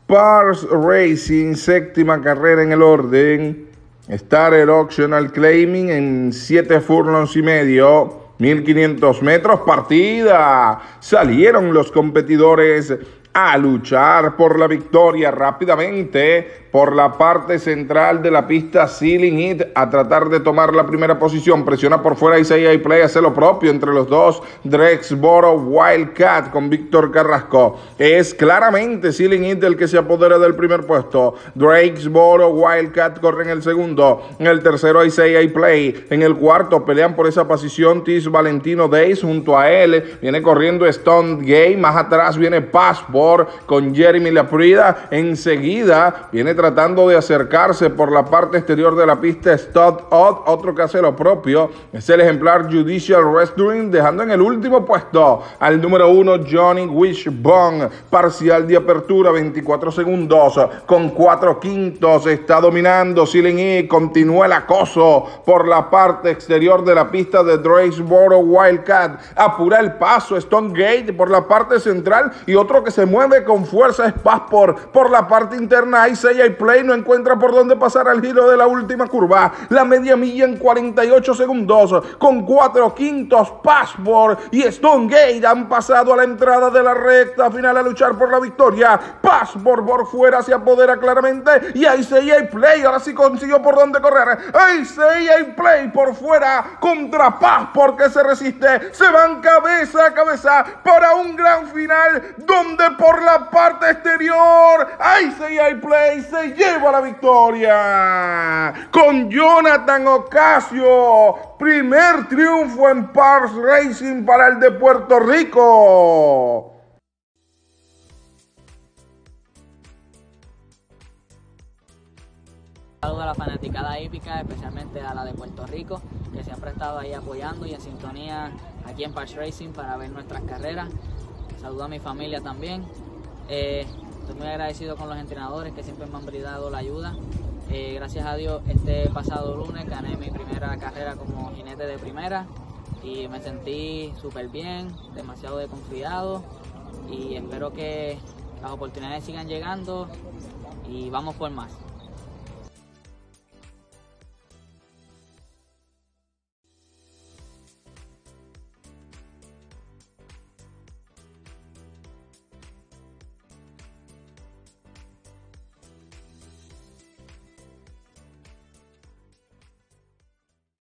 Pars Racing, séptima carrera en el orden. Starter Optional Claiming en 7 furlongs y medio, 1500 metros partida. Salieron los competidores a luchar por la victoria rápidamente por la parte central de la pista. Sealing It a tratar de tomar la primera posición, presiona por fuera Isaiah Play, hace lo propio entre los dos. Drexboro Wildcat con Víctor Carrasco. Es claramente Sealing It el que se apodera del primer puesto. Drexboro Wildcat corre en el segundo, en el tercero Isaiah Play, en el cuarto pelean por esa posición Tis Valentino Days, junto a él viene corriendo Stone Gate, más atrás viene Passport con Jeremy Laprida, enseguida viene tratando de acercarse por la parte exterior de la pista Stud Odd, otro que hace lo propio, es el ejemplar Judicial Wrestling, dejando en el último puesto al número 1 Johnny Wishbone, parcial de apertura 24 segundos, con 4 quintos, está dominando Sealing It, continúa el acoso por la parte exterior de la pista de Drexboro Wildcat, apura el paso Stone Gate por la parte central y otro que se mueve con fuerza es Passport por la parte interna. Isaiah Play no encuentra por dónde pasar al giro de la última curva. La media milla en 48 segundos con 4 quintos. Passport y Stone Gate han pasado a la entrada de la recta final a luchar por la victoria. Passport por fuera se apodera claramente y Isaiah Play ahora sí consiguió por dónde correr. Isaiah Play por fuera contra Passport que se resiste. Se van cabeza a cabeza para un gran final donde por la parte exterior Isaiah Play se lleva la victoria con Jonathan Ocasio. Primer triunfo en Pars Racing para el de Puerto Rico. Saludos a la fanaticada hípica, especialmente a la de Puerto Rico, que siempre ha estado ahí apoyando y en sintonía aquí en Pars Racing para ver nuestras carreras. Saludo a mi familia también. Estoy muy agradecido con los entrenadores que siempre me han brindado la ayuda. Gracias a Dios, este pasado lunes gané mi primera carrera como jinete de primera y me sentí súper bien, demasiado confiado y espero que las oportunidades sigan llegando y vamos por más.